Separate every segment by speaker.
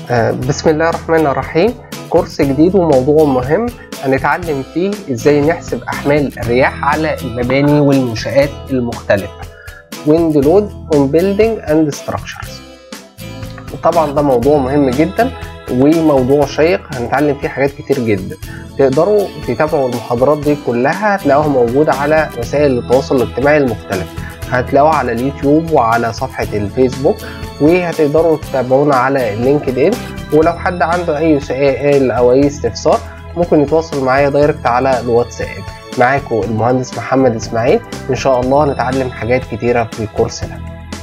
Speaker 1: بسم الله الرحمن الرحيم. كورس جديد وموضوع مهم هنتعلم فيه ازاي نحسب احمال الرياح على المباني والمنشآت المختلفة. Wind load on building and structures. طبعا ده موضوع مهم جدا وموضوع شيق هنتعلم فيه حاجات كتير جدا. تقدروا تتابعوا المحاضرات دي كلها، هتلاقوها موجودة على وسائل التواصل الاجتماعي المختلفة، هتلاقوها على اليوتيوب وعلى صفحة الفيسبوك، وهتقدروا تتابعونا على لينكد ان. ولو حد عنده اي سؤال او اي استفسار ممكن يتواصل معايا دايركت على الواتساب. معاكم المهندس محمد اسماعيل، ان شاء الله نتعلم حاجات كتيرة في الكورس ده.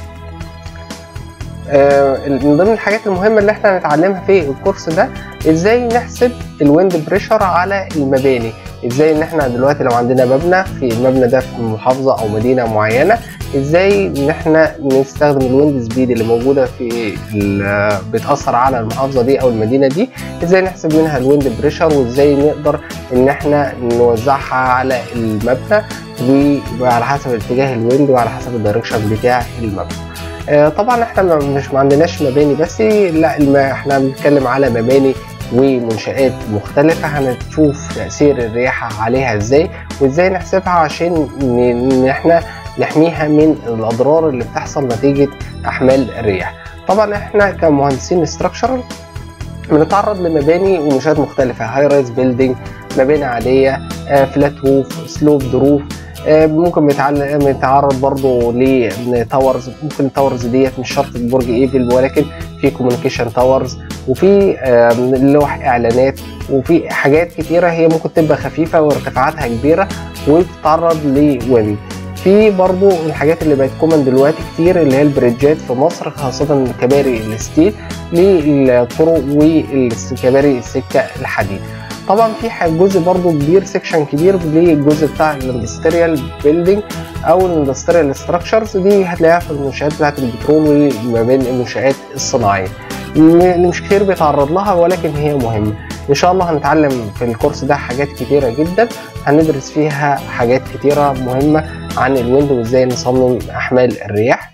Speaker 1: من ضمن الحاجات المهمة اللي احنا هنتعلمها في الكورس ده ازاي نحسب الويند بريشر على المباني. ازاي ان احنا دلوقتي لو عندنا مبنى، في المبنى ده في محافظة او مدينة معينة، ازاي ان احنا نستخدم الويند سبيد اللي موجودة في بتأثر على المحافظة دي او المدينة دي، ازاي نحسب منها الويند بريشر، وازاي نقدر ان احنا نوزعها على المبنى وعلى حسب اتجاه الويند وعلى حسب الدايركشن بتاع المبنى. طبعا احنا ما عندناش مباني بس، لا احنا بنتكلم على مباني ومنشآت مختلفة. هنشوف تأثير الرياح عليها ازاي وازاي نحسبها عشان ان احنا نحميها من الاضرار اللي بتحصل نتيجة احمال الرياح. طبعا احنا كمهندسين استراكشرال بنتعرض لمباني ومنشآت مختلفة، هاي رايز بيلدينج، مباني عادية، فلات روف، سلوب روف، ممكن بنتعرض برضو لتاورز. ممكن التاورز ديت مش شرط برج ايفل، ولكن في كوميونيكيشن تاورز، وفي لوح اعلانات، وفي حاجات كتيره هي ممكن تبقى خفيفه وارتفاعاتها كبيره وبتتعرض لويند. في برضو الحاجات اللي بقت كومن دلوقتي كتير اللي هي البريدجات في مصر، خاصه كباري الستيل للطرق وكباري السكه الحديد. طبعا في جزء برضو كبير، سيكشن كبير للجزء بتاع الاندستريال بيلدينج او الاندستريال ستراكشرز، دي هتلاقيها في المنشآت بتاعت البترول وما بين المنشآت الصناعيه اللي مش كتير بيتعرض لها، ولكن هي مهمه. ان شاء الله هنتعلم في الكورس ده حاجات كتيره جدا، هندرس فيها حاجات كتيره مهمه عن الويند وازاي نصمم احمال الرياح.